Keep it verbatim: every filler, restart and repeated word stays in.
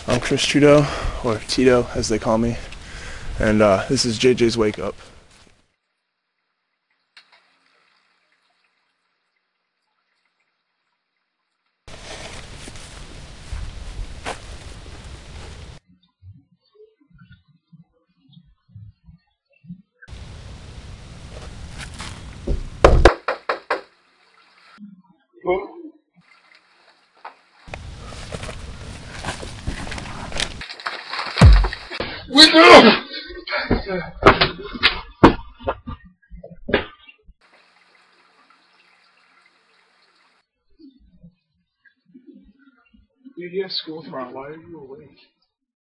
I'm Chris Trudeau, or Tito as they call me, and uh, this is J Js Wake Up. Wake up! Dude, you have school tomorrow. Why are you awake?